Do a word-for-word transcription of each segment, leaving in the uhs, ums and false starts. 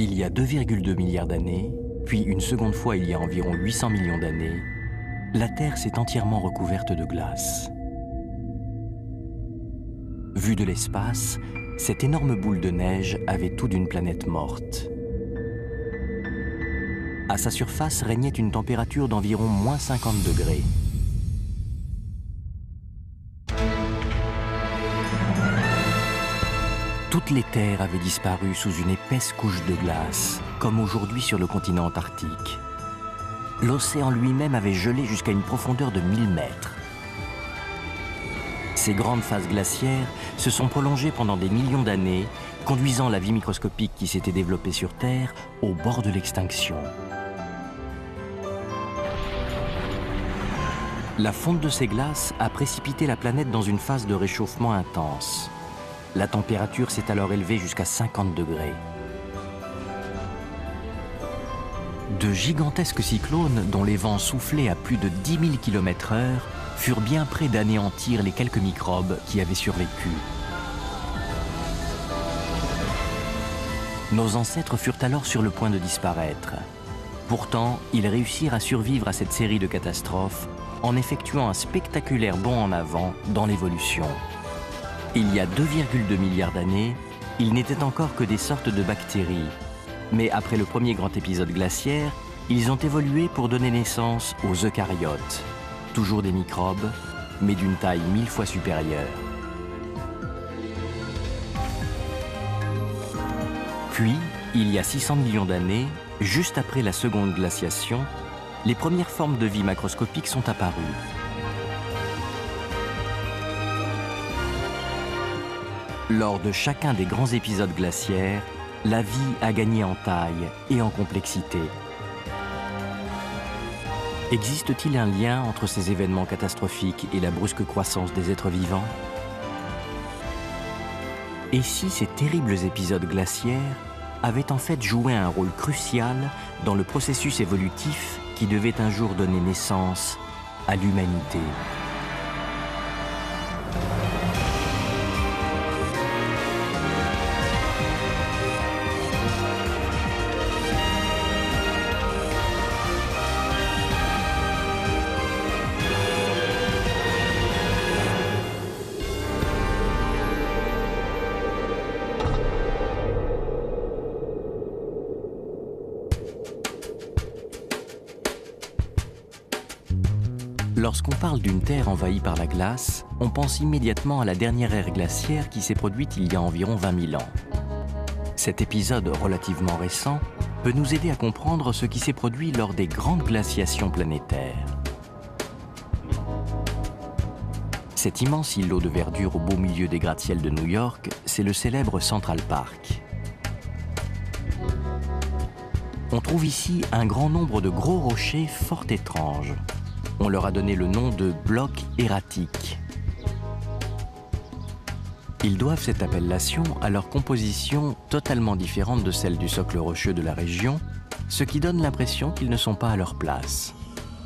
Il y a deux virgule deux milliards d'années, puis une seconde fois il y a environ huit cents millions d'années, la Terre s'est entièrement recouverte de glace. Vue de l'espace, cette énorme boule de neige avait tout d'une planète morte. À sa surface régnait une température d'environ moins cinquante degrés. Toutes les terres avaient disparu sous une épaisse couche de glace, comme aujourd'hui sur le continent antarctique. L'océan lui-même avait gelé jusqu'à une profondeur de mille mètres. Ces grandes phases glaciaires se sont prolongées pendant des millions d'années, conduisant la vie microscopique qui s'était développée sur Terre au bord de l'extinction. La fonte de ces glaces a précipité la planète dans une phase de réchauffement intense. La température s'est alors élevée jusqu'à cinquante degrés. De gigantesques cyclones, dont les vents soufflaient à plus de dix mille kilomètres heure, furent bien près d'anéantir les quelques microbes qui avaient survécu. Nos ancêtres furent alors sur le point de disparaître. Pourtant, ils réussirent à survivre à cette série de catastrophes en effectuant un spectaculaire bond en avant dans l'évolution. Il y a deux virgule deux milliards d'années, ils n'étaient encore que des sortes de bactéries. Mais après le premier grand épisode glaciaire, ils ont évolué pour donner naissance aux eucaryotes. Toujours des microbes, mais d'une taille mille fois supérieure. Puis, il y a six cents millions d'années, juste après la seconde glaciation, les premières formes de vie macroscopiques sont apparues. Lors de chacun des grands épisodes glaciaires, la vie a gagné en taille et en complexité. Existe-t-il un lien entre ces événements catastrophiques et la brusque croissance des êtres vivants? Et si ces terribles épisodes glaciaires avaient en fait joué un rôle crucial dans le processus évolutif qui devait un jour donner naissance à l'humanité? Lorsqu'on parle d'une Terre envahie par la glace, on pense immédiatement à la dernière ère glaciaire qui s'est produite il y a environ vingt mille ans. Cet épisode relativement récent peut nous aider à comprendre ce qui s'est produit lors des grandes glaciations planétaires. Cet immense îlot de verdure au beau milieu des gratte-ciels de New York, c'est le célèbre Central Park. On trouve ici un grand nombre de gros rochers fort étranges. On leur a donné le nom de blocs erratiques. Ils doivent cette appellation à leur composition totalement différente de celle du socle rocheux de la région, ce qui donne l'impression qu'ils ne sont pas à leur place.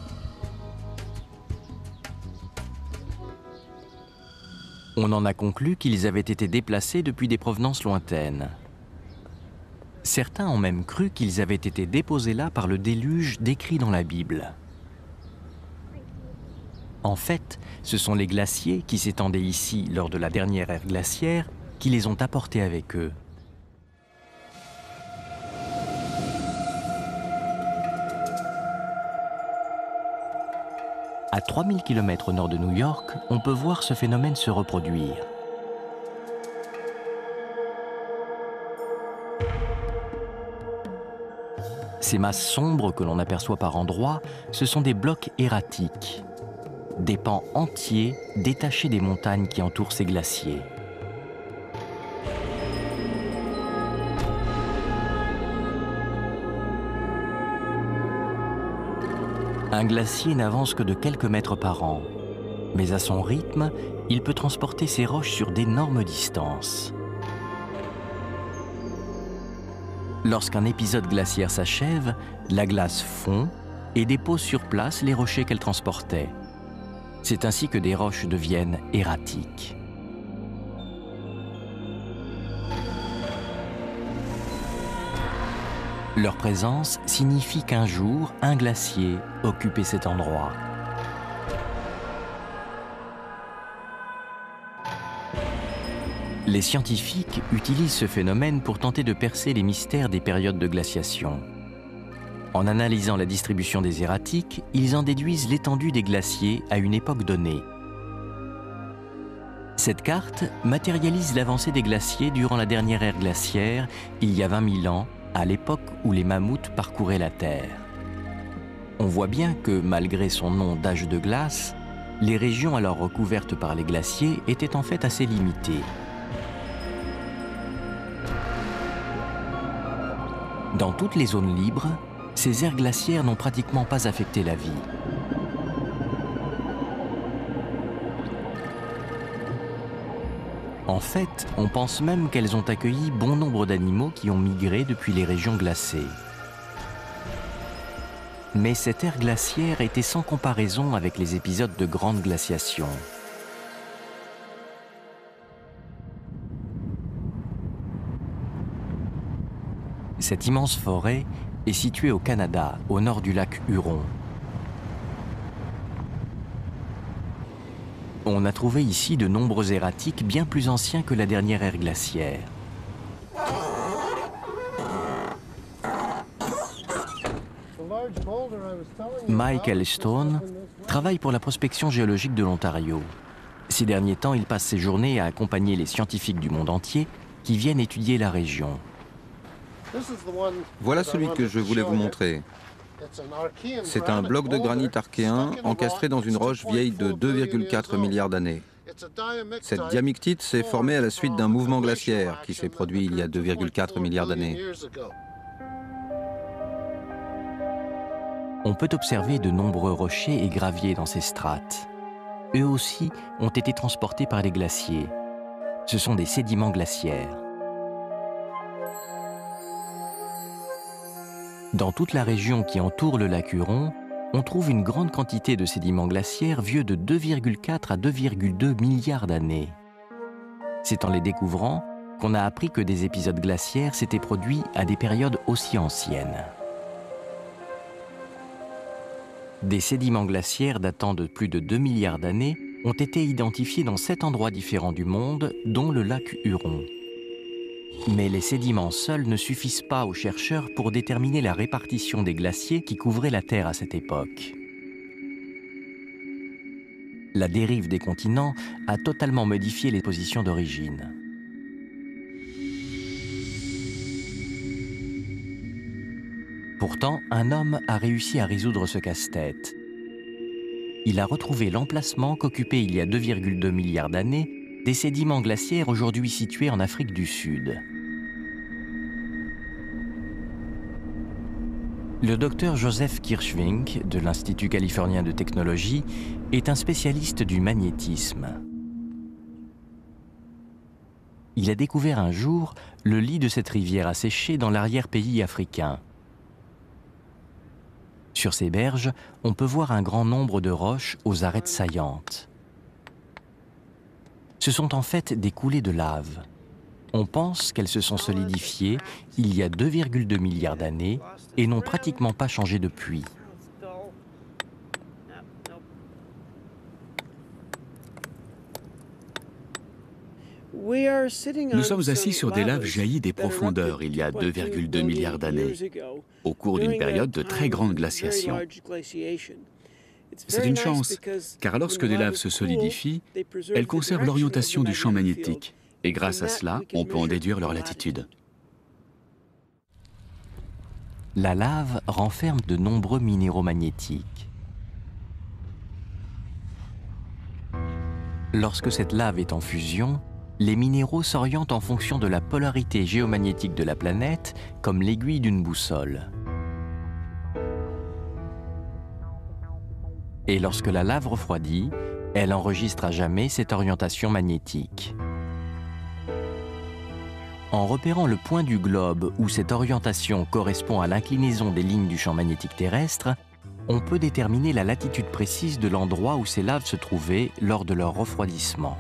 On en a conclu qu'ils avaient été déplacés depuis des provenances lointaines. Certains ont même cru qu'ils avaient été déposés là par le déluge décrit dans la Bible. En fait, ce sont les glaciers qui s'étendaient ici lors de la dernière ère glaciaire qui les ont apportés avec eux. À trois mille kilomètres au nord de New York, on peut voir ce phénomène se reproduire. Ces masses sombres que l'on aperçoit par endroits, ce sont des blocs erratiques. Des pans entiers détachés des montagnes qui entourent ces glaciers. Un glacier n'avance que de quelques mètres par an, mais à son rythme, il peut transporter ses roches sur d'énormes distances. Lorsqu'un épisode glaciaire s'achève, la glace fond et dépose sur place les rochers qu'elle transportait. C'est ainsi que des roches deviennent erratiques. Leur présence signifie qu'un jour, un glacier occupait cet endroit. Les scientifiques utilisent ce phénomène pour tenter de percer les mystères des périodes de glaciation. En analysant la distribution des erratiques, ils en déduisent l'étendue des glaciers à une époque donnée. Cette carte matérialise l'avancée des glaciers durant la dernière ère glaciaire, il y a vingt mille ans, à l'époque où les mammouths parcouraient la Terre. On voit bien que, malgré son nom d'âge de glace, les régions alors recouvertes par les glaciers étaient en fait assez limitées. Dans toutes les zones libres, ces aires glaciaires n'ont pratiquement pas affecté la vie. En fait, on pense même qu'elles ont accueilli bon nombre d'animaux qui ont migré depuis les régions glacées. Mais cette ère glaciaire était sans comparaison avec les épisodes de grande glaciation. Cette immense forêt est située au Canada, au nord du lac Huron. On a trouvé ici de nombreux erratiques bien plus anciens que la dernière ère glaciaire. Michael Stone travaille pour la prospection géologique de l'Ontario. Ces derniers temps, il passe ses journées à accompagner les scientifiques du monde entier qui viennent étudier la région. Voilà celui que je voulais vous montrer. C'est un bloc de granit archéen encastré dans une roche vieille de deux virgule quatre milliards d'années. Cette diamictite s'est formée à la suite d'un mouvement glaciaire qui s'est produit il y a deux virgule quatre milliards d'années. On peut observer de nombreux rochers et graviers dans ces strates. Eux aussi ont été transportés par les glaciers. Ce sont des sédiments glaciaires. Dans toute la région qui entoure le lac Huron, on trouve une grande quantité de sédiments glaciaires vieux de deux virgule quatre à deux virgule deux milliards d'années. C'est en les découvrant qu'on a appris que des épisodes glaciaires s'étaient produits à des périodes aussi anciennes. Des sédiments glaciaires datant de plus de deux milliards d'années ont été identifiés dans sept endroits différents du monde, dont le lac Huron. Mais les sédiments seuls ne suffisent pas aux chercheurs pour déterminer la répartition des glaciers qui couvraient la Terre à cette époque. La dérive des continents a totalement modifié les positions d'origine. Pourtant, un homme a réussi à résoudre ce casse-tête. Il a retrouvé l'emplacement qu'occupaient il y a deux virgule deux milliards d'années des sédiments glaciaires aujourd'hui situés en Afrique du Sud. Le docteur Joseph Kirschvink, de l'Institut californien de technologie, est un spécialiste du magnétisme. Il a découvert un jour le lit de cette rivière asséchée dans l'arrière-pays africain. Sur ces berges, on peut voir un grand nombre de roches aux arêtes saillantes. Ce sont en fait des coulées de lave. On pense qu'elles se sont solidifiées il y a deux virgule deux milliards d'années et n'ont pratiquement pas changé depuis. Nous sommes assis sur des laves jaillies des profondeurs il y a deux virgule deux milliards d'années, au cours d'une période de très grande glaciation. C'est une chance, car lorsque des laves se solidifient, elles conservent l'orientation du champ magnétique, et grâce à cela, on peut en déduire leur latitude. La lave renferme de nombreux minéraux magnétiques. Lorsque cette lave est en fusion, les minéraux s'orientent en fonction de la polarité géomagnétique de la planète, comme l'aiguille d'une boussole. Et lorsque la lave refroidit, elle enregistre à jamais cette orientation magnétique. En repérant le point du globe où cette orientation correspond à l'inclinaison des lignes du champ magnétique terrestre, on peut déterminer la latitude précise de l'endroit où ces laves se trouvaient lors de leur refroidissement.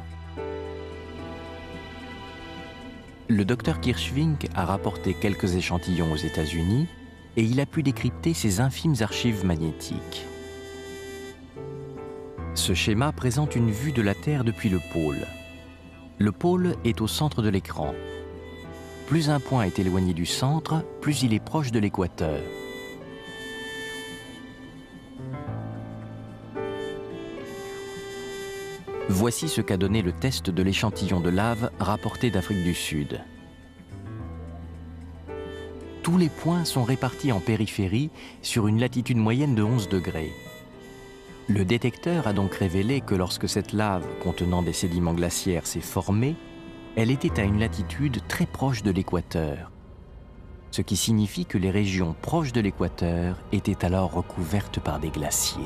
Le docteur Kirschvink a rapporté quelques échantillons aux États-Unis et il a pu décrypter ces infimes archives magnétiques. Ce schéma présente une vue de la Terre depuis le pôle. Le pôle est au centre de l'écran. Plus un point est éloigné du centre, plus il est proche de l'équateur. Voici ce qu'a donné le test de l'échantillon de lave rapporté d'Afrique du Sud. Tous les points sont répartis en périphérie sur une latitude moyenne de onze degrés. Le détecteur a donc révélé que lorsque cette lave contenant des sédiments glaciaires s'est formée, elle était à une latitude très proche de l'équateur, ce qui signifie que les régions proches de l'équateur étaient alors recouvertes par des glaciers.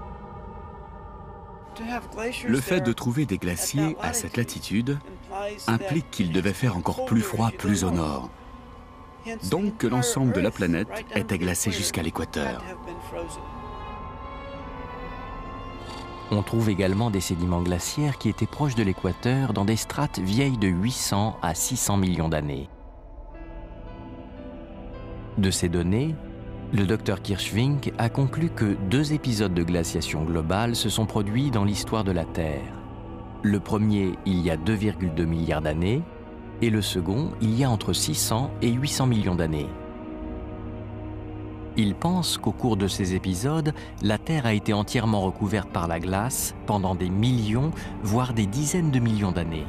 Le fait de trouver des glaciers à cette latitude implique qu'il devait faire encore plus froid plus au nord. Donc que l'ensemble de la planète était glacé jusqu'à l'équateur. On trouve également des sédiments glaciaires qui étaient proches de l'équateur dans des strates vieilles de huit cents à six cents millions d'années. De ces données, le docteur Kirschvink a conclu que deux épisodes de glaciation globale se sont produits dans l'histoire de la Terre. Le premier, il y a deux virgule deux milliards d'années, et le second, il y a entre six cents et huit cents millions d'années. Il pense qu'au cours de ces épisodes, la Terre a été entièrement recouverte par la glace pendant des millions, voire des dizaines de millions d'années.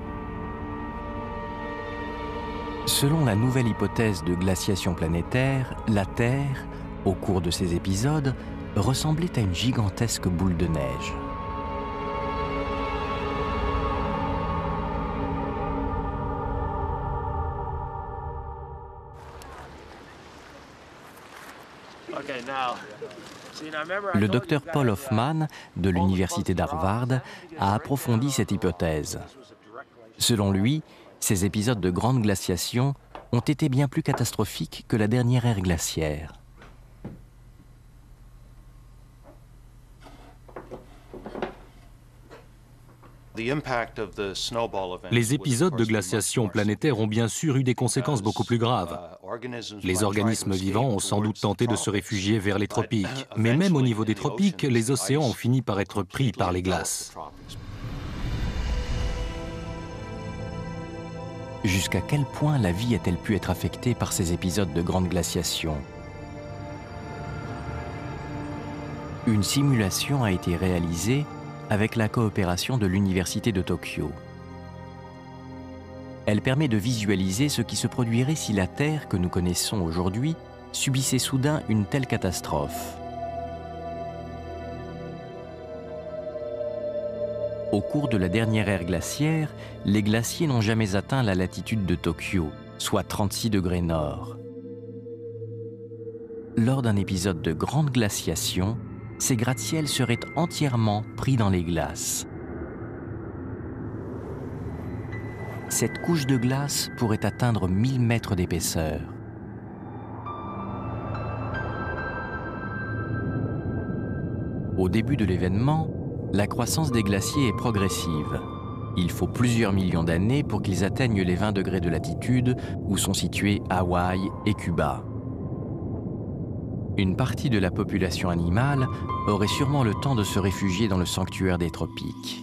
Selon la nouvelle hypothèse de glaciation planétaire, la Terre, au cours de ces épisodes, ressemblait à une gigantesque boule de neige. Le docteur Paul Hoffman, de l'université d'Harvard, a approfondi cette hypothèse. Selon lui, ces épisodes de grande glaciation ont été bien plus catastrophiques que la dernière ère glaciaire. Les épisodes de glaciation planétaire ont bien sûr eu des conséquences beaucoup plus graves. Les organismes vivants ont sans doute tenté de se réfugier vers les tropiques, mais même au niveau des tropiques, les océans ont fini par être pris par les glaces. Jusqu'à quel point la vie a-t-elle pu être affectée par ces épisodes de grande glaciation? Une simulation a été réalisée avec la coopération de l'Université de Tokyo. Elle permet de visualiser ce qui se produirait si la Terre que nous connaissons aujourd'hui subissait soudain une telle catastrophe. Au cours de la dernière ère glaciaire, les glaciers n'ont jamais atteint la latitude de Tokyo, soit trente-six degrés nord. Lors d'un épisode de grande glaciation, ces gratte-ciels seraient entièrement pris dans les glaces. Cette couche de glace pourrait atteindre mille mètres d'épaisseur. Au début de l'événement, la croissance des glaciers est progressive. Il faut plusieurs millions d'années pour qu'ils atteignent les vingt degrés de latitude où sont situés Hawaï et Cuba. Une partie de la population animale aurait sûrement le temps de se réfugier dans le sanctuaire des tropiques.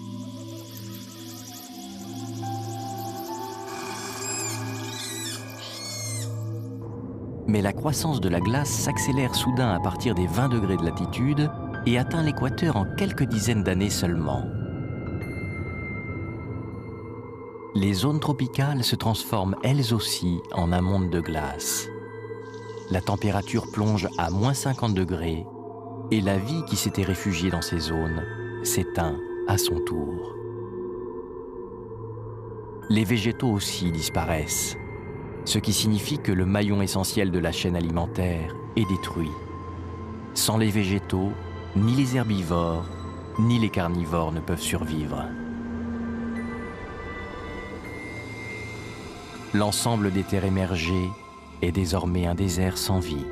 Mais la croissance de la glace s'accélère soudain à partir des vingt degrés de latitude et atteint l'équateur en quelques dizaines d'années seulement. Les zones tropicales se transforment elles aussi en un monde de glace. La température plonge à moins cinquante degrés et la vie qui s'était réfugiée dans ces zones s'éteint à son tour. Les végétaux aussi disparaissent, ce qui signifie que le maillon essentiel de la chaîne alimentaire est détruit. Sans les végétaux, ni les herbivores, ni les carnivores ne peuvent survivre. L'ensemble des terres émergées est désormais un désert sans vie.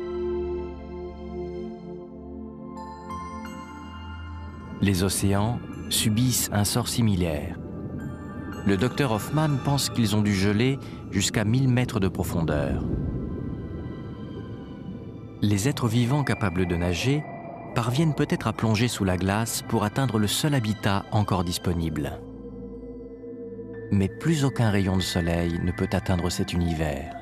Les océans subissent un sort similaire. Le docteur Hoffman pense qu'ils ont dû geler jusqu'à mille mètres de profondeur. Les êtres vivants capables de nager parviennent peut-être à plonger sous la glace pour atteindre le seul habitat encore disponible. Mais plus aucun rayon de soleil ne peut atteindre cet univers.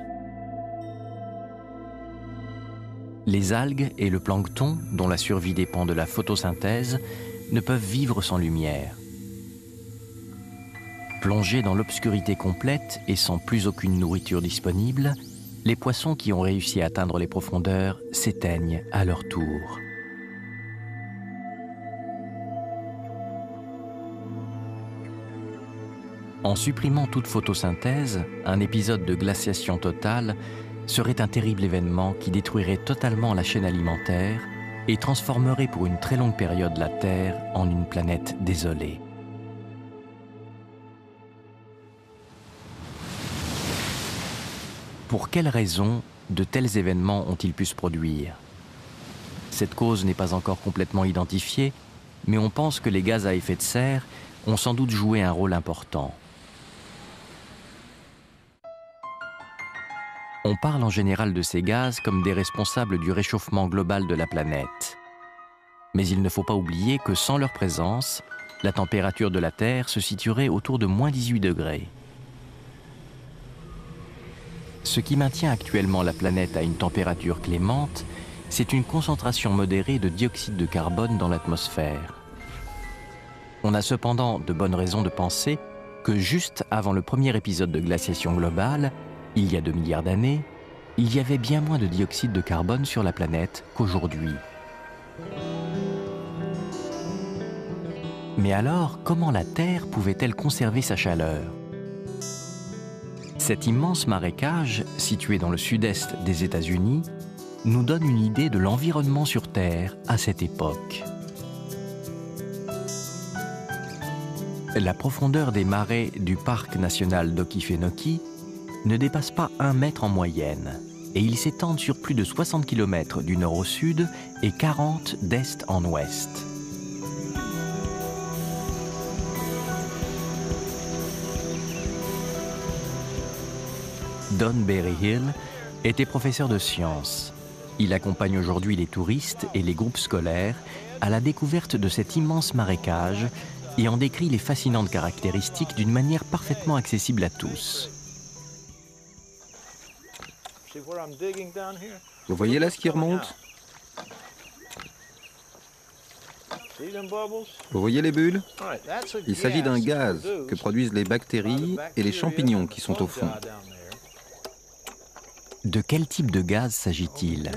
Les algues et le plancton, dont la survie dépend de la photosynthèse, ne peuvent vivre sans lumière. Plongés dans l'obscurité complète et sans plus aucune nourriture disponible, les poissons qui ont réussi à atteindre les profondeurs s'éteignent à leur tour. En supprimant toute photosynthèse, un épisode de glaciation totale serait un terrible événement qui détruirait totalement la chaîne alimentaire et transformerait pour une très longue période la Terre en une planète désolée. Pour quelles raisons de tels événements ont-ils pu se produire? Cette cause n'est pas encore complètement identifiée, mais on pense que les gaz à effet de serre ont sans doute joué un rôle important. On parle en général de ces gaz comme des responsables du réchauffement global de la planète. Mais il ne faut pas oublier que sans leur présence, la température de la Terre se situerait autour de moins dix-huit degrés. Ce qui maintient actuellement la planète à une température clémente, c'est une concentration modérée de dioxyde de carbone dans l'atmosphère. On a cependant de bonnes raisons de penser que juste avant le premier épisode de glaciation globale, il y a deux milliards d'années, il y avait bien moins de dioxyde de carbone sur la planète qu'aujourd'hui. Mais alors, comment la Terre pouvait-elle conserver sa chaleur? Cet immense marécage, situé dans le sud-est des États-Unis, nous donne une idée de l'environnement sur Terre à cette époque. La profondeur des marais du parc national d'Okefenokee ne dépasse pas un mètre en moyenne, et ils s'étendent sur plus de soixante kilomètres du nord au sud et quarante d'est en ouest. Don Berryhill était professeur de sciences. Il accompagne aujourd'hui les touristes et les groupes scolaires à la découverte de cet immense marécage et en décrit les fascinantes caractéristiques d'une manière parfaitement accessible à tous. Vous voyez là ce qui remonte? Vous voyez les bulles? Il s'agit d'un gaz que produisent les bactéries et les champignons qui sont au fond. De quel type de gaz s'agit-il?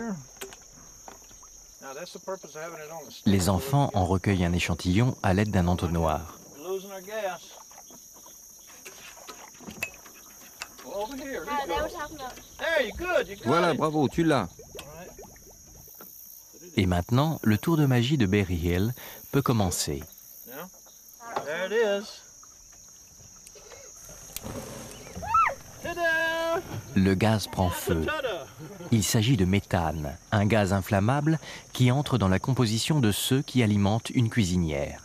Les enfants en recueillent un échantillon à l'aide d'un entonnoir. Voilà, bravo, tu l'as. Et maintenant, le tour de magie de Berryhill peut commencer. Le gaz prend feu. Il s'agit de méthane, un gaz inflammable qui entre dans la composition de ceux qui alimentent une cuisinière.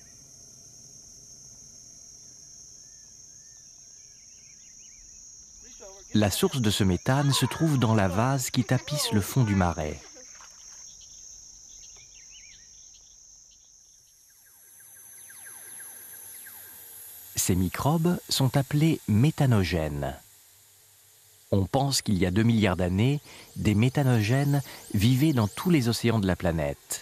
La source de ce méthane se trouve dans la vase qui tapisse le fond du marais. Ces microbes sont appelés méthanogènes. On pense qu'il y a deux milliards d'années, des méthanogènes vivaient dans tous les océans de la planète.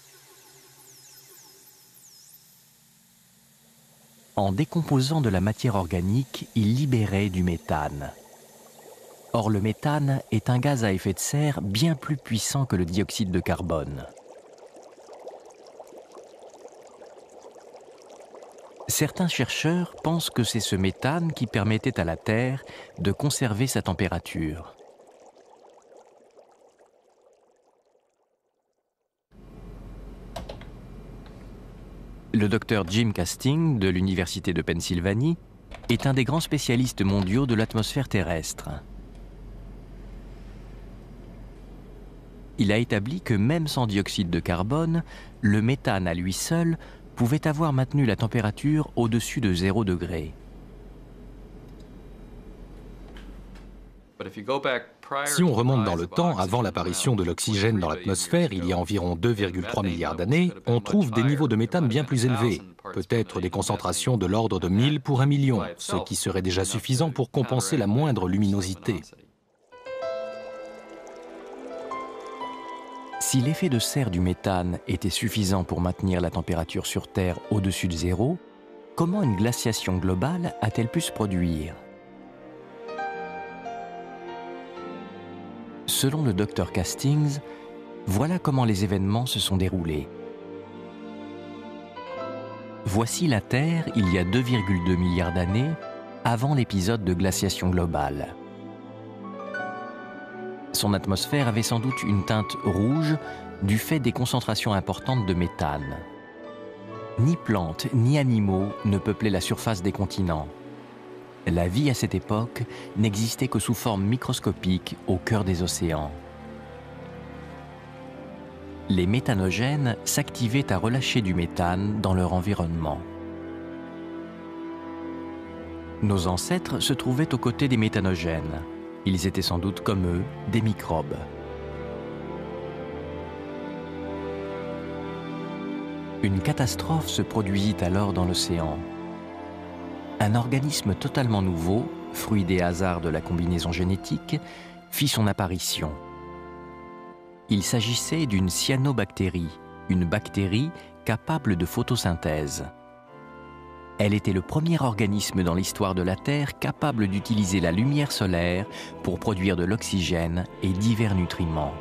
En décomposant de la matière organique, ils libéraient du méthane. Or, le méthane est un gaz à effet de serre bien plus puissant que le dioxyde de carbone. Certains chercheurs pensent que c'est ce méthane qui permettait à la Terre de conserver sa température. Le docteur Jim Casting de l'Université de Pennsylvanie est un des grands spécialistes mondiaux de l'atmosphère terrestre. Il a établi que même sans dioxyde de carbone, le méthane à lui seul pouvait avoir maintenu la température au-dessus de zéro degré. Si on remonte dans le temps, avant l'apparition de l'oxygène dans l'atmosphère, il y a environ deux virgule trois milliards d'années, on trouve des niveaux de méthane bien plus élevés, peut-être des concentrations de l'ordre de mille pour un million, ce qui serait déjà suffisant pour compenser la moindre luminosité. Si l'effet de serre du méthane était suffisant pour maintenir la température sur Terre au-dessus de zéro, comment une glaciation globale a-t-elle pu se produire? Selon le docteur Castings, voilà comment les événements se sont déroulés. Voici la Terre il y a deux virgule deux milliards d'années, avant l'épisode de glaciation globale. Son atmosphère avait sans doute une teinte rouge du fait des concentrations importantes de méthane. Ni plantes ni animaux ne peuplaient la surface des continents. La vie à cette époque n'existait que sous forme microscopique au cœur des océans. Les méthanogènes s'activaient à relâcher du méthane dans leur environnement. Nos ancêtres se trouvaient aux côtés des méthanogènes. Ils étaient sans doute comme eux, des microbes. Une catastrophe se produisit alors dans l'océan. Un organisme totalement nouveau, fruit des hasards de la combinaison génétique, fit son apparition. Il s'agissait d'une cyanobactérie, une bactérie capable de photosynthèse. Elle était le premier organisme dans l'histoire de la Terre capable d'utiliser la lumière solaire pour produire de l'oxygène et divers nutriments.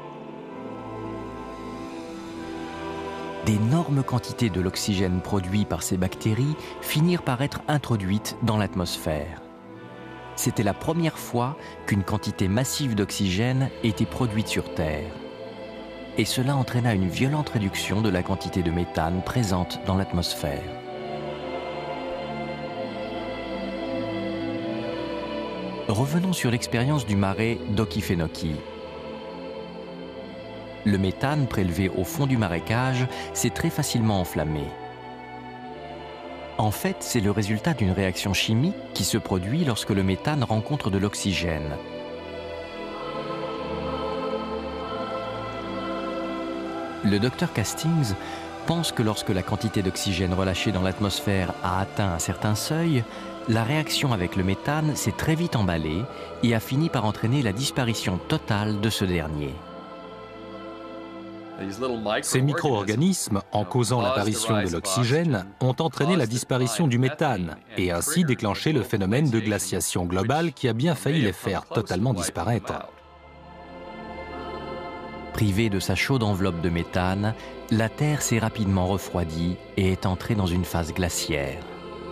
D'énormes quantités de l'oxygène produit par ces bactéries finirent par être introduites dans l'atmosphère. C'était la première fois qu'une quantité massive d'oxygène était produite sur Terre. Et cela entraîna une violente réduction de la quantité de méthane présente dans l'atmosphère. Revenons sur l'expérience du marais d'Okefenokee. Le méthane prélevé au fond du marécage s'est très facilement enflammé. En fait, c'est le résultat d'une réaction chimique qui se produit lorsque le méthane rencontre de l'oxygène. Le docteur Castings pense que lorsque la quantité d'oxygène relâchée dans l'atmosphère a atteint un certain seuil, la réaction avec le méthane s'est très vite emballée et a fini par entraîner la disparition totale de ce dernier. Ces micro-organismes, en causant l'apparition de l'oxygène, ont entraîné la disparition du méthane et ainsi déclenché le phénomène de glaciation globale qui a bien failli les faire totalement disparaître. Privée de sa chaude enveloppe de méthane, la Terre s'est rapidement refroidie et est entrée dans une phase glaciaire.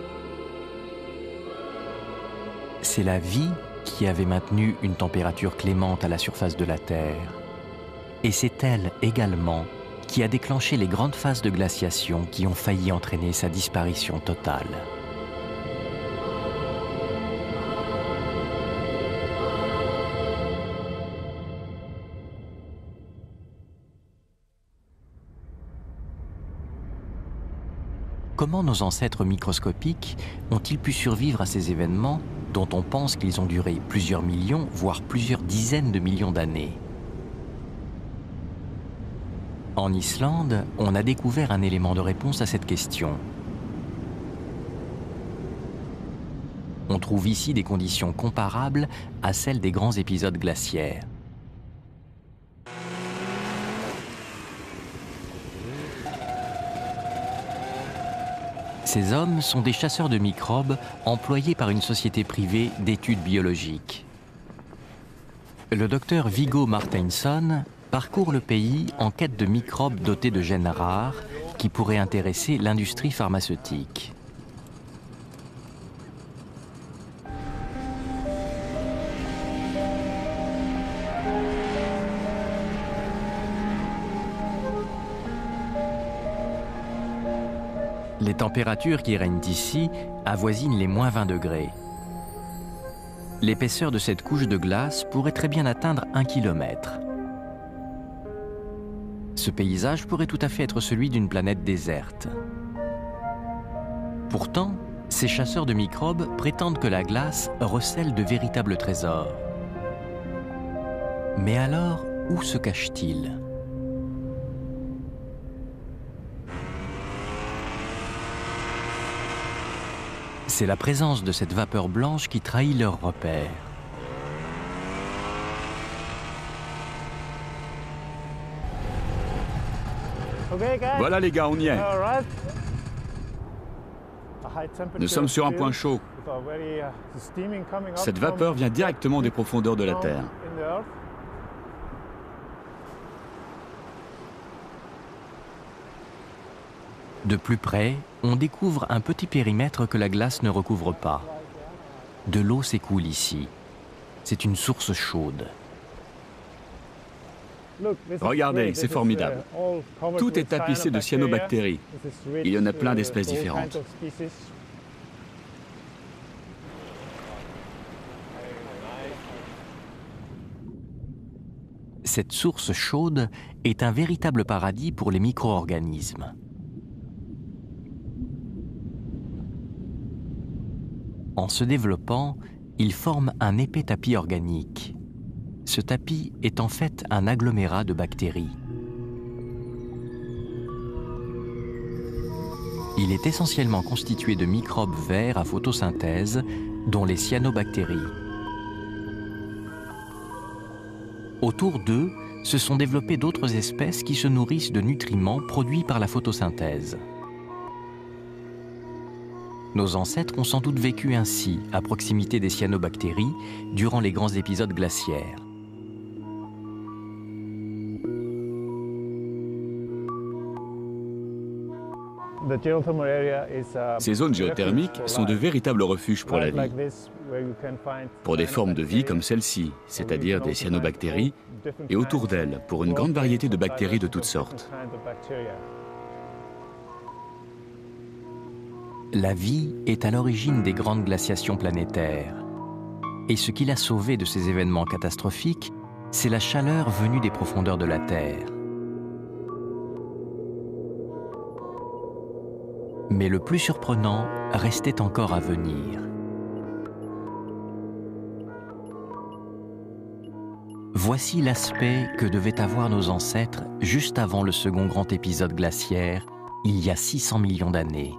C'est la vie qui avait maintenu une température clémente à la surface de la Terre. Et c'est elle également qui a déclenché les grandes phases de glaciation qui ont failli entraîner sa disparition totale. Comment nos ancêtres microscopiques ont-ils pu survivre à ces événements dont on pense qu'ils ont duré plusieurs millions, voire plusieurs dizaines de millions d'années? En Islande, on a découvert un élément de réponse à cette question. On trouve ici des conditions comparables à celles des grands épisodes glaciaires. Ces hommes sont des chasseurs de microbes employés par une société privée d'études biologiques. Le docteur Viggo Marteinsson parcourt le pays en quête de microbes dotés de gènes rares qui pourraient intéresser l'industrie pharmaceutique. Les températures qui règnent ici avoisinent les moins vingt degrés. L'épaisseur de cette couche de glace pourrait très bien atteindre un kilomètre. Ce paysage pourrait tout à fait être celui d'une planète déserte. Pourtant, ces chasseurs de microbes prétendent que la glace recèle de véritables trésors. Mais alors, où se cache-t-il ? C'est la présence de cette vapeur blanche qui trahit leur repère. Voilà les gars, on y est. Nous sommes sur un point chaud. Cette vapeur vient directement des profondeurs de la Terre. De plus près, on découvre un petit périmètre que la glace ne recouvre pas. De l'eau s'écoule ici. C'est une source chaude. Regardez, c'est formidable. Tout est tapissé de cyanobactéries. Il y en a plein d'espèces différentes. Cette source chaude est un véritable paradis pour les micro-organismes. En se développant, il forme un épais tapis organique. Ce tapis est en fait un agglomérat de bactéries. Il est essentiellement constitué de microbes verts à photosynthèse, dont les cyanobactéries. Autour d'eux, se sont développées d'autres espèces qui se nourrissent de nutriments produits par la photosynthèse. Nos ancêtres ont sans doute vécu ainsi, à proximité des cyanobactéries, durant les grands épisodes glaciaires. Ces zones géothermiques sont de véritables refuges pour la vie. Pour des formes de vie comme celle-ci, c'est-à-dire des cyanobactéries, et autour d'elles, pour une grande variété de bactéries de toutes sortes. La vie est à l'origine des grandes glaciations planétaires. Et ce qui l'a sauvée de ces événements catastrophiques, c'est la chaleur venue des profondeurs de la Terre. Mais le plus surprenant restait encore à venir. Voici l'aspect que devaient avoir nos ancêtres juste avant le second grand épisode glaciaire, il y a six cents millions d'années.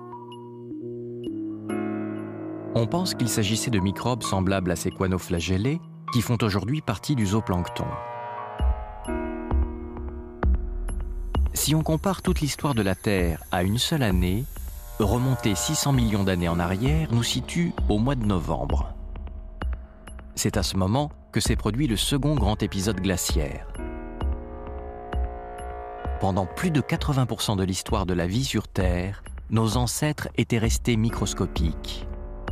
On pense qu'il s'agissait de microbes semblables à ces choanoflagellés qui font aujourd'hui partie du zooplancton. Si on compare toute l'histoire de la Terre à une seule année, remonter six cents millions d'années en arrière nous situe au mois de novembre. C'est à ce moment que s'est produit le second grand épisode glaciaire. Pendant plus de quatre-vingts pour cent de l'histoire de la vie sur Terre, nos ancêtres étaient restés microscopiques.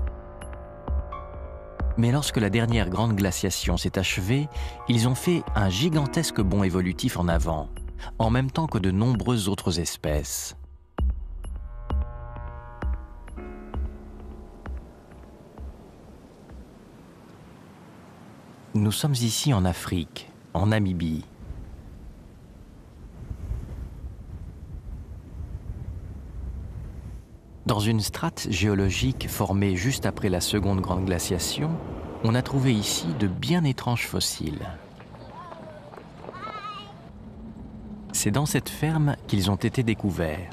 Mais lorsque la dernière grande glaciation s'est achevée, ils ont fait un gigantesque bond évolutif en avant, en même temps que de nombreuses autres espèces. Nous sommes ici en Afrique, en Namibie. Dans une strate géologique formée juste après la seconde grande glaciation, on a trouvé ici de bien étranges fossiles. C'est dans cette ferme qu'ils ont été découverts.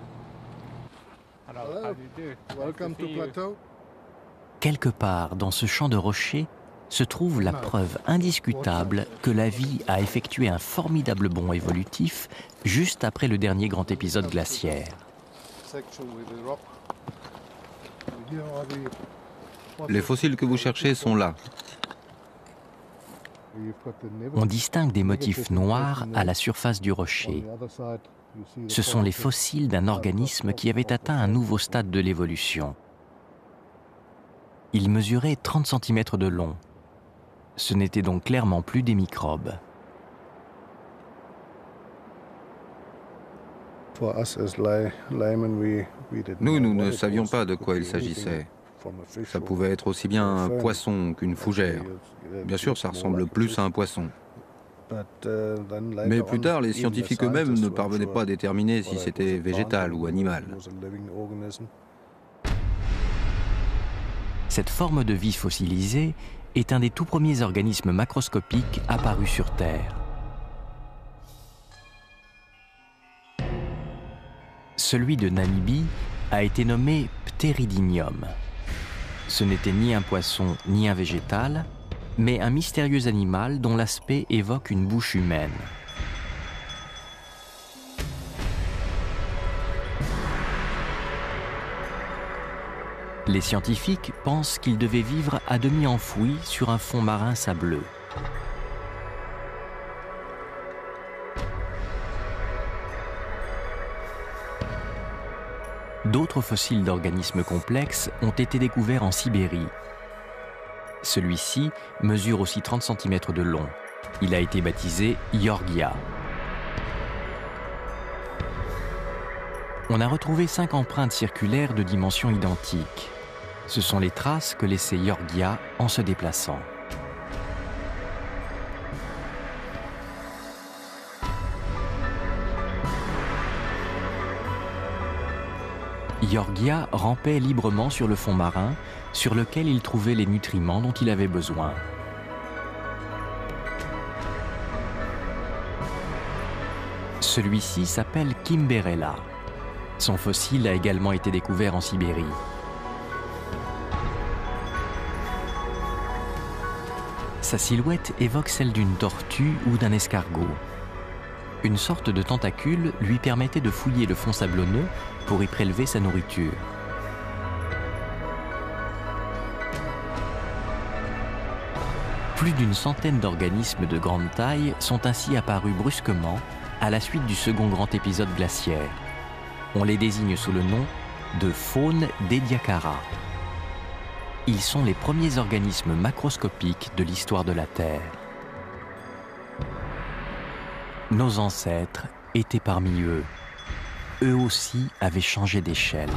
Quelque part dans ce champ de rochers se trouve la preuve indiscutable que la vie a effectué un formidable bond évolutif juste après le dernier grand épisode glaciaire. Les fossiles que vous cherchez sont là. On distingue des motifs noirs à la surface du rocher. Ce sont les fossiles d'un organisme qui avait atteint un nouveau stade de l'évolution. Il mesurait trente centimètres de long. Ce n'étaient donc clairement plus des microbes. Nous, nous ne savions pas de quoi il s'agissait. Ça pouvait être aussi bien un poisson qu'une fougère. Bien sûr, ça ressemble plus à un poisson. Mais plus tard, les scientifiques eux-mêmes ne parvenaient pas à déterminer si c'était végétal ou animal. Cette forme de vie fossilisée est un des tout premiers organismes macroscopiques apparus sur Terre. Celui de Namibie a été nommé Pteridinium. Ce n'était ni un poisson ni un végétal, mais un mystérieux animal dont l'aspect évoque une bouche humaine. Les scientifiques pensent qu'il devait vivre à demi enfoui sur un fond marin sableux. D'autres fossiles d'organismes complexes ont été découverts en Sibérie. Celui-ci mesure aussi trente centimètres de long. Il a été baptisé Yorgia. On a retrouvé cinq empreintes circulaires de dimensions identiques. Ce sont les traces que laissait Yorgia en se déplaçant. Yorgia rampait librement sur le fond marin, sur lequel il trouvait les nutriments dont il avait besoin. Celui-ci s'appelle Kimberella. Son fossile a également été découvert en Sibérie. Sa silhouette évoque celle d'une tortue ou d'un escargot. Une sorte de tentacule lui permettait de fouiller le fond sablonneux pour y prélever sa nourriture. Plus d'une centaine d'organismes de grande taille sont ainsi apparus brusquement à la suite du second grand épisode glaciaire. On les désigne sous le nom de faune d'Ediacara. Ils sont les premiers organismes macroscopiques de l'histoire de la Terre. Nos ancêtres étaient parmi eux. Eux aussi avaient changé d'échelle.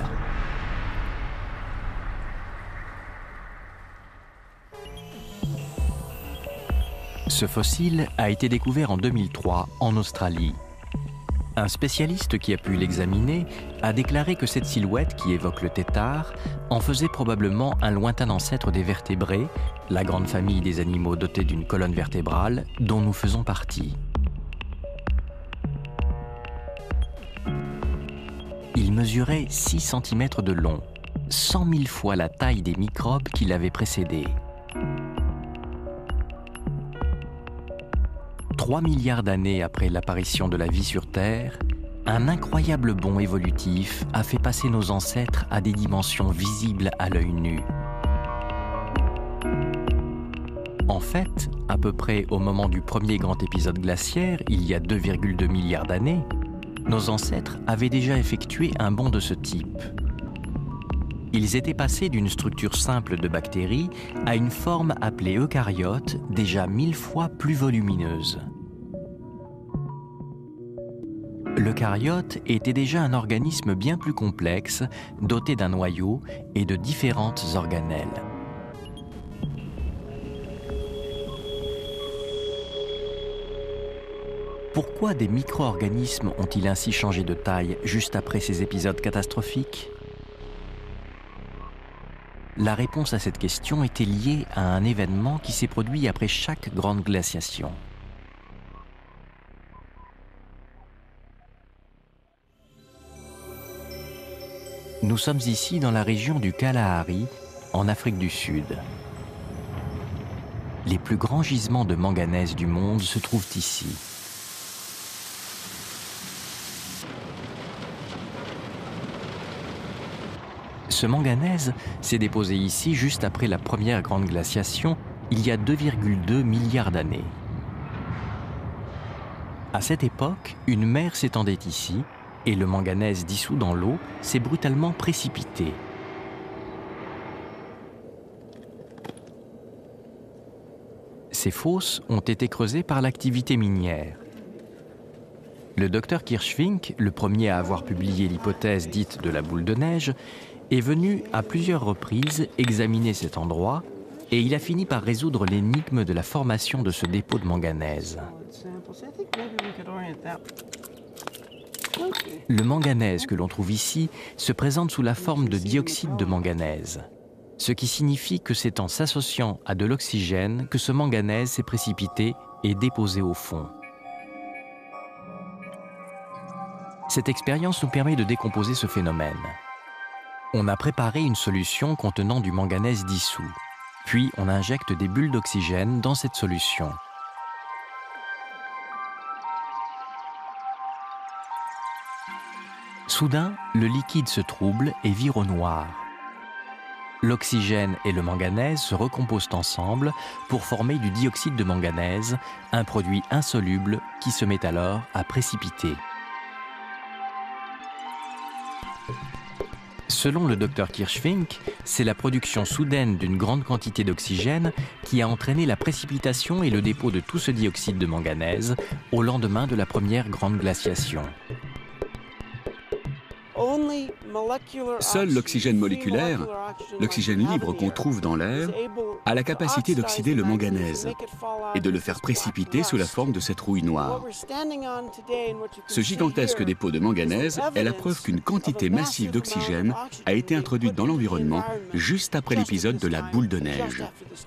Ce fossile a été découvert en deux mille trois en Australie. Un spécialiste qui a pu l'examiner a déclaré que cette silhouette qui évoque le tétard en faisait probablement un lointain ancêtre des vertébrés, la grande famille des animaux dotés d'une colonne vertébrale dont nous faisons partie. Il mesurait six centimètres de long, cent mille fois la taille des microbes qui l'avaient précédé. Trois milliards d'années après l'apparition de la vie sur Terre, un incroyable bond évolutif a fait passer nos ancêtres à des dimensions visibles à l'œil nu. En fait, à peu près au moment du premier grand épisode glaciaire, il y a deux virgule deux milliards d'années, nos ancêtres avaient déjà effectué un bond de ce type. Ils étaient passés d'une structure simple de bactéries à une forme appelée eucaryote, déjà mille fois plus volumineuse. L'eucaryote était déjà un organisme bien plus complexe, doté d'un noyau et de différentes organelles. Pourquoi des micro-organismes ont-ils ainsi changé de taille juste après ces épisodes catastrophiques ? La réponse à cette question était liée à un événement qui s'est produit après chaque grande glaciation. Nous sommes ici dans la région du Kalahari, en Afrique du Sud. Les plus grands gisements de manganèse du monde se trouvent ici. Ce manganèse s'est déposé ici juste après la première grande glaciation, il y a deux virgule deux milliards d'années. À cette époque, une mer s'étendait ici, et le manganèse dissous dans l'eau s'est brutalement précipité. Ces fosses ont été creusées par l'activité minière. Le docteur Kirschvink, le premier à avoir publié l'hypothèse dite de la boule de neige, est venu à plusieurs reprises examiner cet endroit et il a fini par résoudre l'énigme de la formation de ce dépôt de manganèse. Le manganèse que l'on trouve ici se présente sous la forme de dioxyde de manganèse. ce qui signifie que c'est en s'associant à de l'oxygène que ce manganèse s'est précipité et déposé au fond. Cette expérience nous permet de décomposer ce phénomène. On a préparé une solution contenant du manganèse dissous, puis on injecte des bulles d'oxygène dans cette solution. Soudain, le liquide se trouble et vire au noir. L'oxygène et le manganèse se recomposent ensemble pour former du dioxyde de manganèse, un produit insoluble qui se met alors à précipiter. Selon le docteur Kirschvink, c'est la production soudaine d'une grande quantité d'oxygène qui a entraîné la précipitation et le dépôt de tout ce dioxyde de manganèse au lendemain de la première grande glaciation. Seul l'oxygène moléculaire, l'oxygène libre qu'on trouve dans l'air, a la capacité d'oxyder le manganèse et de le faire précipiter sous la forme de cette rouille noire. Ce gigantesque dépôt de manganèse est la preuve qu'une quantité massive d'oxygène a été introduite dans l'environnement juste après l'épisode de la boule de neige.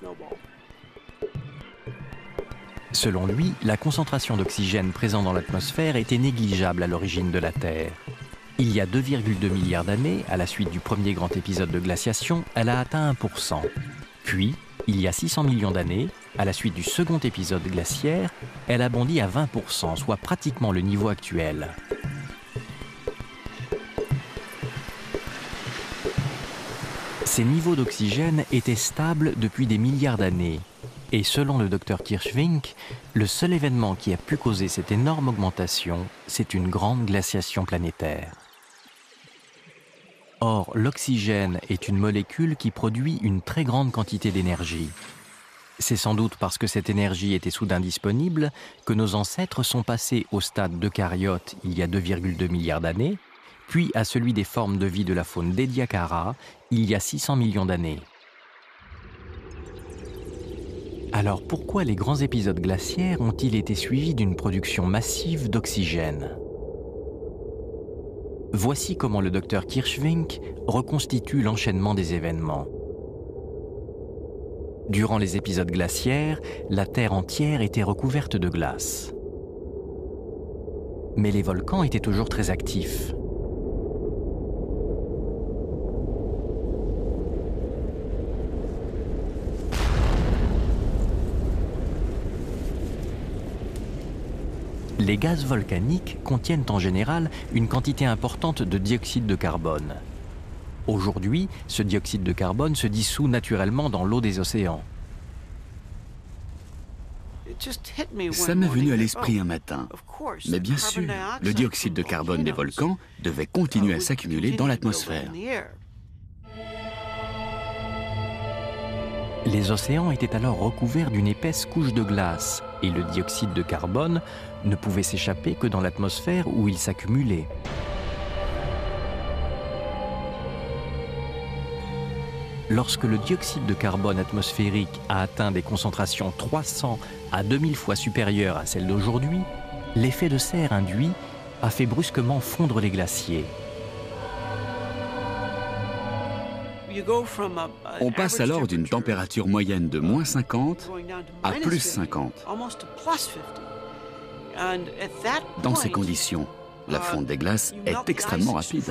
Selon lui, la concentration d'oxygène présente dans l'atmosphère était négligeable à l'origine de la Terre. Il y a deux virgule deux milliards d'années, à la suite du premier grand épisode de glaciation, elle a atteint un pour cent. Puis, il y a six cents millions d'années, à la suite du second épisode glaciaire, elle a bondi à vingt pour cent, soit pratiquement le niveau actuel. Ces niveaux d'oxygène étaient stables depuis des milliards d'années. Et selon le docteur Kirschvink, le seul événement qui a pu causer cette énorme augmentation, c'est une grande glaciation planétaire. Or, l'oxygène est une molécule qui produit une très grande quantité d'énergie. C'est sans doute parce que cette énergie était soudain disponible que nos ancêtres sont passés au stade d'eucaryote il y a deux virgule deux milliards d'années, puis à celui des formes de vie de la faune d'Ediacara il y a six cents millions d'années. Alors pourquoi les grands épisodes glaciaires ont-ils été suivis d'une production massive d'oxygène ? Voici comment le docteur Kirschvink reconstitue l'enchaînement des événements. Durant les épisodes glaciaires, la Terre entière était recouverte de glace. Mais les volcans étaient toujours très actifs. Les gaz volcaniques contiennent en général une quantité importante de dioxyde de carbone. Aujourd'hui, ce dioxyde de carbone se dissout naturellement dans l'eau des océans. Ça m'est venu à l'esprit un matin. Mais bien sûr, le dioxyde de carbone des volcans devait continuer à s'accumuler dans l'atmosphère. Les océans étaient alors recouverts d'une épaisse couche de glace et le dioxyde de carbone ne pouvait s'échapper que dans l'atmosphère où il s'accumulait. Lorsque le dioxyde de carbone atmosphérique a atteint des concentrations trois cents à deux mille fois supérieures à celles d'aujourd'hui, l'effet de serre induit a fait brusquement fondre les glaciers. On passe alors d'une température moyenne de moins cinquante à plus cinquante. Dans ces conditions, la fonte des glaces est extrêmement rapide.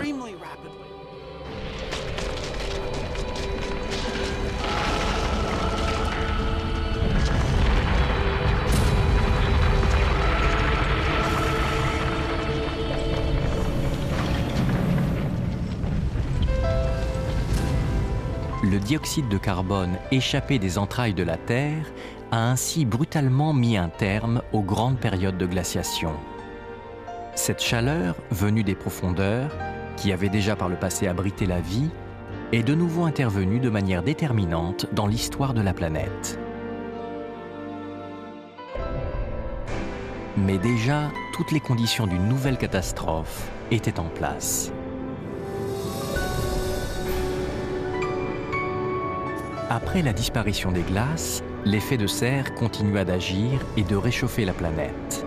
Le dioxyde de carbone échappé des entrailles de la Terre a ainsi brutalement mis un terme aux grandes périodes de glaciation. Cette chaleur, venue des profondeurs, qui avait déjà par le passé abrité la vie, est de nouveau intervenue de manière déterminante dans l'histoire de la planète. Mais déjà, toutes les conditions d'une nouvelle catastrophe étaient en place. Après la disparition des glaces, l'effet de serre continua d'agir et de réchauffer la planète.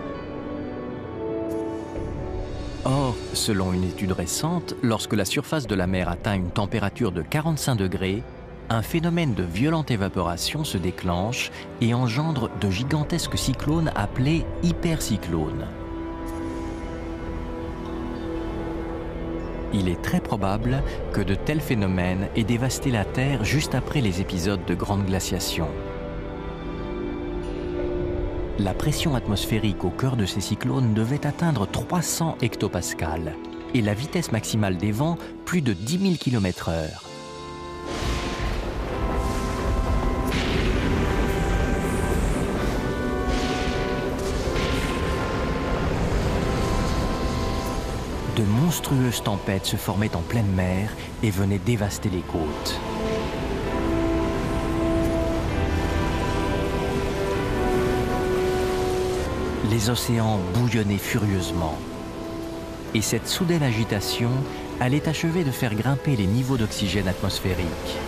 Or, selon une étude récente, lorsque la surface de la mer atteint une température de quarante-cinq degrés, un phénomène de violente évaporation se déclenche et engendre de gigantesques cyclones appelés hypercyclones. Il est très probable que de tels phénomènes aient dévasté la Terre juste après les épisodes de grande glaciation. La pression atmosphérique au cœur de ces cyclones devait atteindre trois cents hectopascales et la vitesse maximale des vents plus de dix mille kilomètres heure. De monstrueuses tempêtes se formaient en pleine mer et venaient dévaster les côtes. Les océans bouillonnaient furieusement. Et cette soudaine agitation allait achever de faire grimper les niveaux d'oxygène atmosphérique.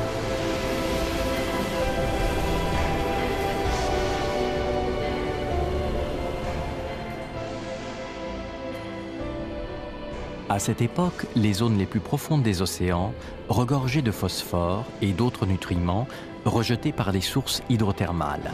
À cette époque, les zones les plus profondes des océans regorgeaient de phosphore et d'autres nutriments rejetés par des sources hydrothermales.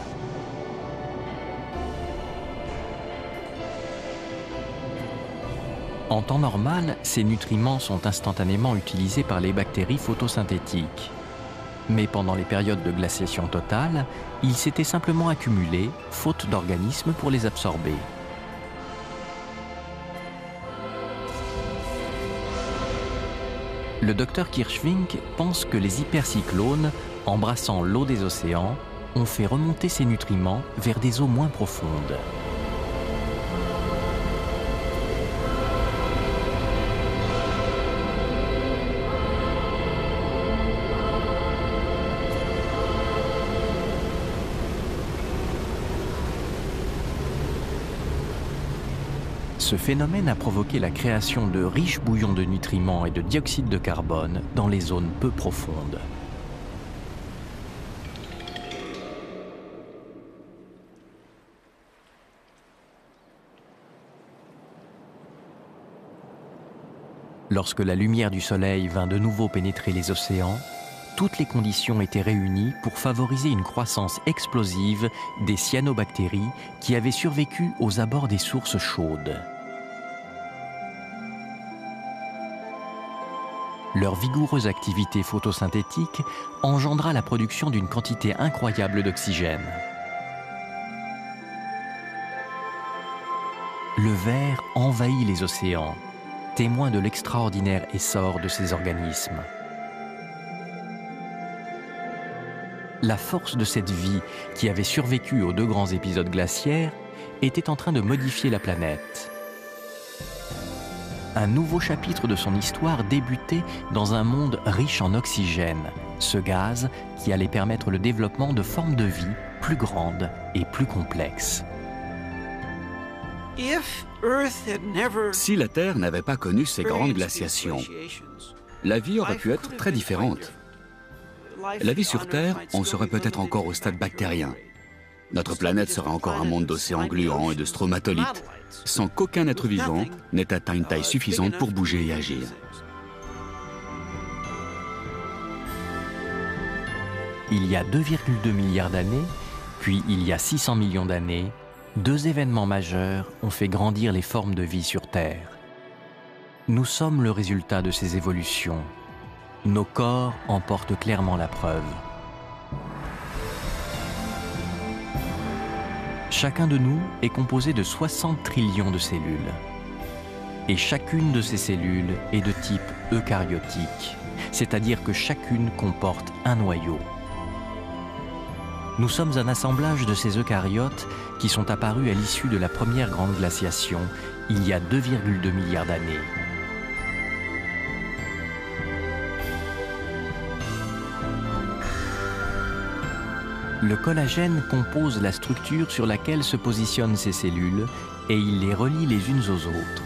En temps normal, ces nutriments sont instantanément utilisés par les bactéries photosynthétiques. Mais pendant les périodes de glaciation totale, ils s'étaient simplement accumulés, faute d'organismes pour les absorber. Le docteur Kirschvink pense que les hypercyclones, embrassant l'eau des océans, ont fait remonter ces nutriments vers des eaux moins profondes. Ce phénomène a provoqué la création de riches bouillons de nutriments et de dioxyde de carbone dans les zones peu profondes. Lorsque la lumière du soleil vint de nouveau pénétrer les océans, toutes les conditions étaient réunies pour favoriser une croissance explosive des cyanobactéries qui avaient survécu aux abords des sources chaudes. Leur vigoureuse activité photosynthétique engendra la production d'une quantité incroyable d'oxygène. Le verre envahit les océans, témoin de l'extraordinaire essor de ces organismes. La force de cette vie qui avait survécu aux deux grands épisodes glaciaires était en train de modifier la planète. Un nouveau chapitre de son histoire débutait dans un monde riche en oxygène, ce gaz qui allait permettre le développement de formes de vie plus grandes et plus complexes. Si la Terre n'avait pas connu ces grandes glaciations, la vie aurait pu être très différente. La vie sur Terre en serait peut-être encore au stade bactérien. Notre planète serait encore un monde d'océans gluants et de stromatolites, sans qu'aucun être vivant n'ait atteint une taille suffisante pour bouger et agir. Il y a deux virgule deux milliards d'années, puis il y a six cents millions d'années, deux événements majeurs ont fait grandir les formes de vie sur Terre. Nous sommes le résultat de ces évolutions. Nos corps en portent clairement la preuve. Chacun de nous est composé de soixante trillions de cellules. Et chacune de ces cellules est de type eucaryotique, c'est-à-dire que chacune comporte un noyau. Nous sommes un assemblage de ces eucaryotes qui sont apparus à l'issue de la première grande glaciation, il y a deux virgule deux milliards d'années. Le collagène compose la structure sur laquelle se positionnent ces cellules et il les relie les unes aux autres.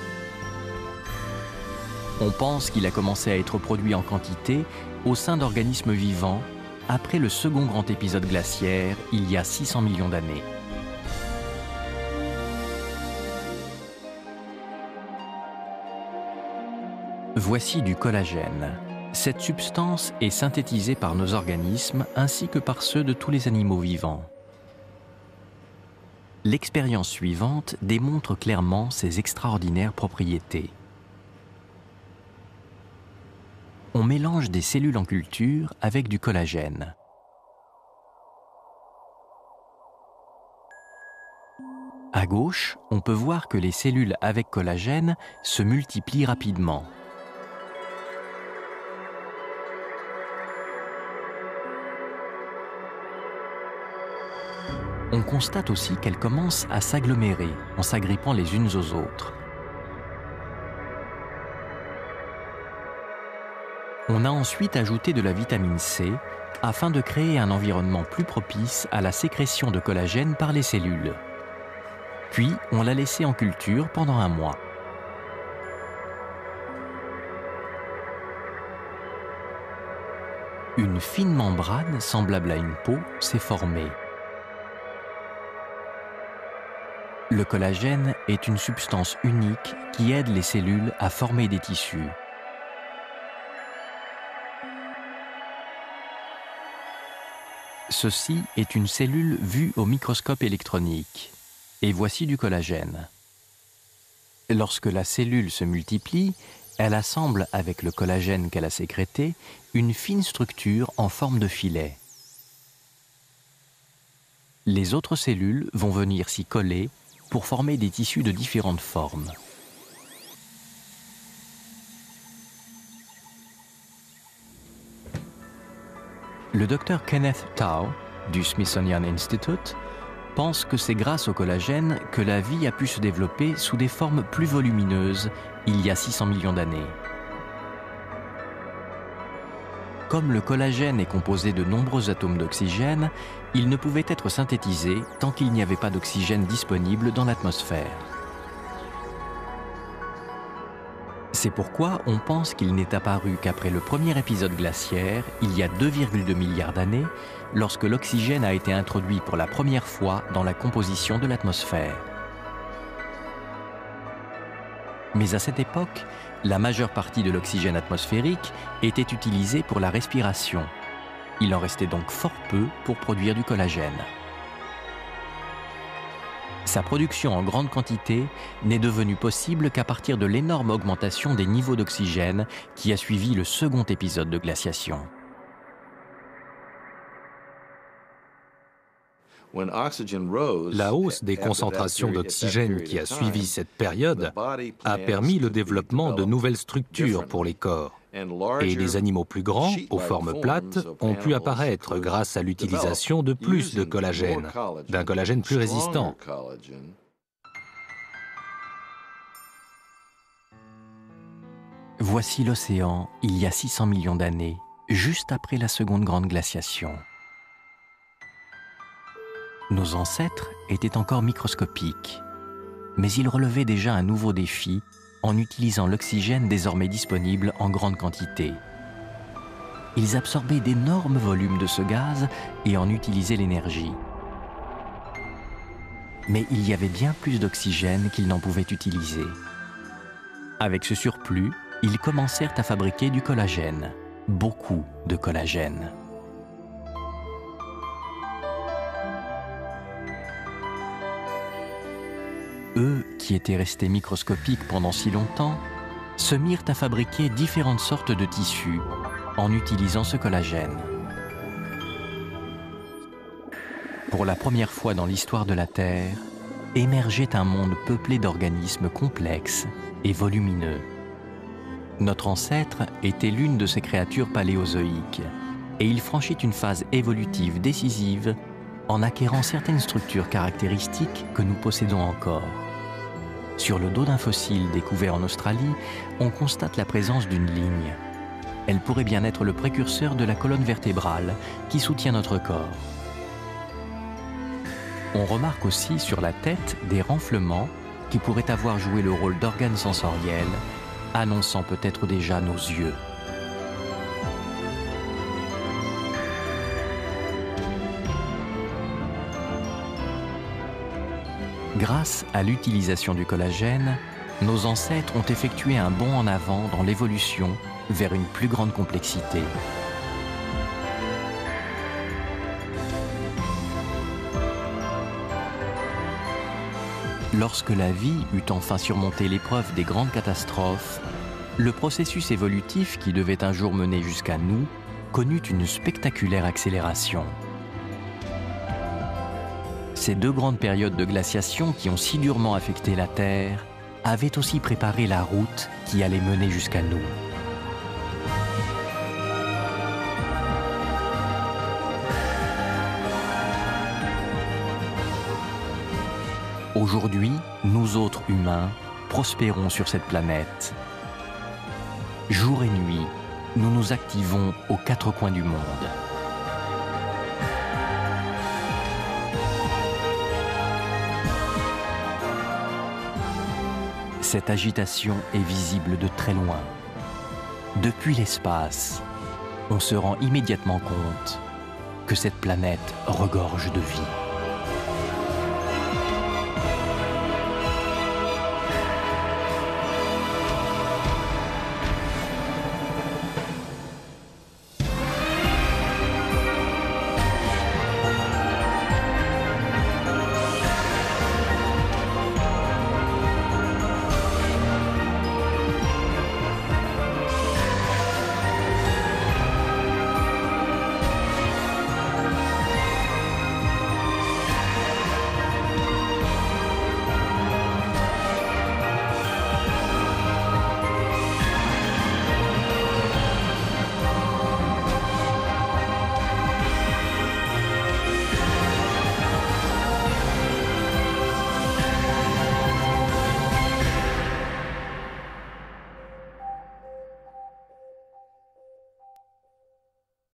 On pense qu'il a commencé à être produit en quantité au sein d'organismes vivants après le second grand épisode glaciaire il y a six cents millions d'années. Voici du collagène. Cette substance est synthétisée par nos organismes ainsi que par ceux de tous les animaux vivants. L'expérience suivante démontre clairement ses extraordinaires propriétés. On mélange des cellules en culture avec du collagène. À gauche, on peut voir que les cellules avec collagène se multiplient rapidement. On constate aussi qu'elles commencent à s'agglomérer en s'agrippant les unes aux autres. On a ensuite ajouté de la vitamine C afin de créer un environnement plus propice à la sécrétion de collagène par les cellules. Puis, on l'a laissé en culture pendant un mois. Une fine membrane semblable à une peau s'est formée. Le collagène est une substance unique qui aide les cellules à former des tissus. Ceci est une cellule vue au microscope électronique. Et voici du collagène. Lorsque la cellule se multiplie, elle assemble avec le collagène qu'elle a sécrété une fine structure en forme de filet. Les autres cellules vont venir s'y coller pour former des tissus de différentes formes. Le docteur Kenneth Tao du Smithsonian Institute pense que c'est grâce au collagène que la vie a pu se développer sous des formes plus volumineuses il y a six cents millions d'années. Comme le collagène est composé de nombreux atomes d'oxygène, il ne pouvait être synthétisé tant qu'il n'y avait pas d'oxygène disponible dans l'atmosphère. C'est pourquoi on pense qu'il n'est apparu qu'après le premier épisode glaciaire, il y a deux virgule deux milliards d'années, lorsque l'oxygène a été introduit pour la première fois dans la composition de l'atmosphère. Mais à cette époque, la majeure partie de l'oxygène atmosphérique était utilisée pour la respiration. Il en restait donc fort peu pour produire du collagène. Sa production en grande quantité n'est devenue possible qu'à partir de l'énorme augmentation des niveaux d'oxygène qui a suivi le second épisode de glaciation. La hausse des concentrations d'oxygène qui a suivi cette période a permis le développement de nouvelles structures pour les corps. Et des animaux plus grands, aux formes plates, ont pu apparaître grâce à l'utilisation de plus de collagène, d'un collagène plus résistant. Voici l'océan il y a six cents millions d'années, juste après la seconde grande glaciation. Nos ancêtres étaient encore microscopiques, mais ils relevaient déjà un nouveau défi en utilisant l'oxygène désormais disponible en grande quantité. Ils absorbaient d'énormes volumes de ce gaz et en utilisaient l'énergie. Mais il y avait bien plus d'oxygène qu'ils n'en pouvaient utiliser. Avec ce surplus, ils commencèrent à fabriquer du collagène, beaucoup de collagène. Eux, qui étaient restés microscopiques pendant si longtemps, se mirent à fabriquer différentes sortes de tissus en utilisant ce collagène. Pour la première fois dans l'histoire de la Terre, émergeait un monde peuplé d'organismes complexes et volumineux. Notre ancêtre était l'une de ces créatures paléozoïques, et il franchit une phase évolutive décisive en acquérant certaines structures caractéristiques que nous possédons encore. Sur le dos d'un fossile découvert en Australie, on constate la présence d'une ligne. Elle pourrait bien être le précurseur de la colonne vertébrale qui soutient notre corps. On remarque aussi sur la tête des renflements qui pourraient avoir joué le rôle d'organes sensoriels, annonçant peut-être déjà nos yeux. Grâce à l'utilisation du collagène, nos ancêtres ont effectué un bond en avant dans l'évolution vers une plus grande complexité. Lorsque la vie eut enfin surmonté l'épreuve des grandes catastrophes, le processus évolutif qui devait un jour mener jusqu'à nous connut une spectaculaire accélération. Ces deux grandes périodes de glaciation qui ont si durement affecté la Terre avaient aussi préparé la route qui allait mener jusqu'à nous. Aujourd'hui, nous autres humains prospérons sur cette planète. Jour et nuit, nous nous activons aux quatre coins du monde. Cette agitation est visible de très loin. Depuis l'espace, on se rend immédiatement compte que cette planète regorge de vie.